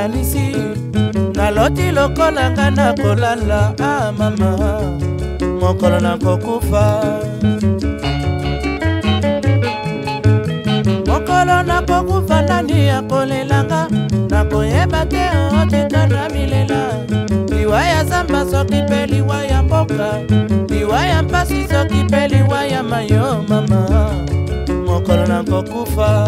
nakanisi naloti lokola nga nakolala. Ah mama, mokolo nakokufa, mokolo nakokufa nani akolelanga, nakoyeba te otika na milela. Liwa ya zamba soki pe liwa ya mboka, liwa ya mpasi soki pe liwa ya mayo. Mama, mokolo nakokufa,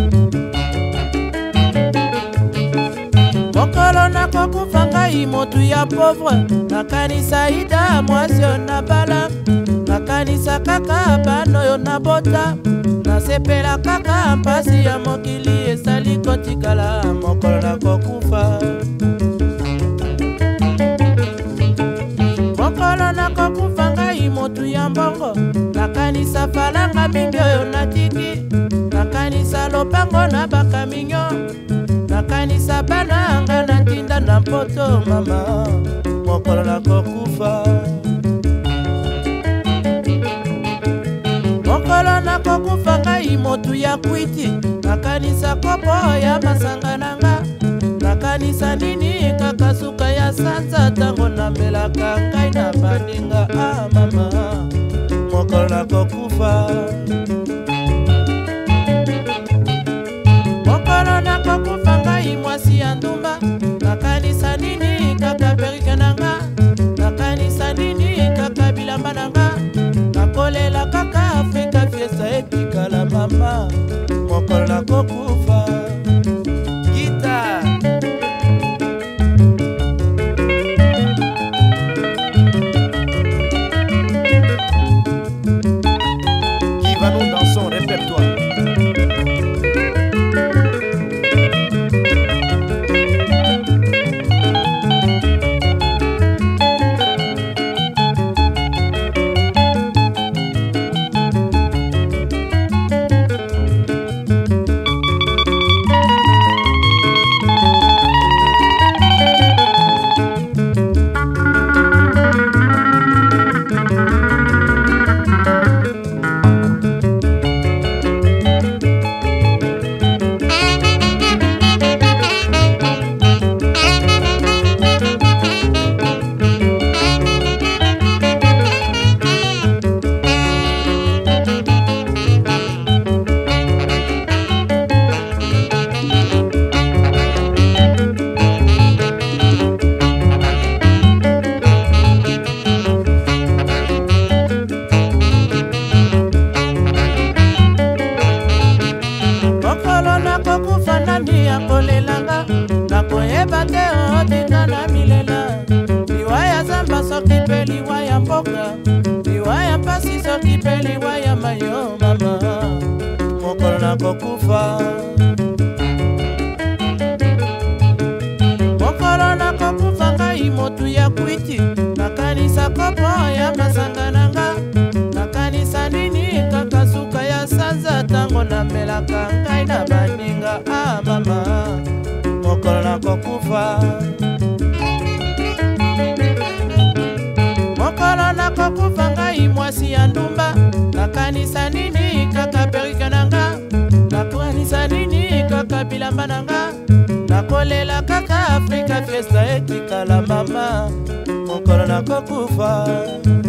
mokolo nakokufa ngai motu ya pauvre. Nakanisa ida mwasi yo na bala, nakanisa kaka bano yo na bota, nasepela kaka mpasi ya mokili esali kotikala. Mokolo nakokufa, mokolo nakokufa ngai motu ya mbongo. Nakanisa falanga mingi oyo natiki, nakanisa lopango na bakaminyo, nakanisa bana nga natinda na poto. Mama, mokolo nakokufa, mokolo nakokufa ngai motu ya kwiti. Nakanisa kopo ya masanga nanga, nakanisa nini kaka suka ya sanza tango namelaka ngai na baninga. Ah mama, mokolo nakokufa, mokolo nakokufa ngai mwasi ya ndumba. Nakanisa nini kaka perike nanga, nakanisa nini kaka bilamba nanga, nakolela kaka Afrika fiesta etikala. Mama, mokolo nakokufa. Gita Yvanon dans son répertoire. nakokufa nani akolelanga, nakoyeba te otika na milela. Liwa ya zamba soki pe liwa ya mboka, liwa ya mpasi soki pe liwa ya mayo. Mama, mokolo nakokufa, mokolo nakokufa ngai motu ya kwiti. Nakanisa kopo ya masanga nanga, nakanisa nini kaka suka ya sanza tango namelaka ngai na baninga. Ah mama, mokolo nakokufa, mokolo nakokufa ngai mwasi ya ndumba. Nakanisa nini kaka perike nanga, nakanisa nini kaka bilamba nanga, nakolela kaka Afrika fiesta etikala. Mama, mokolo nakokufa.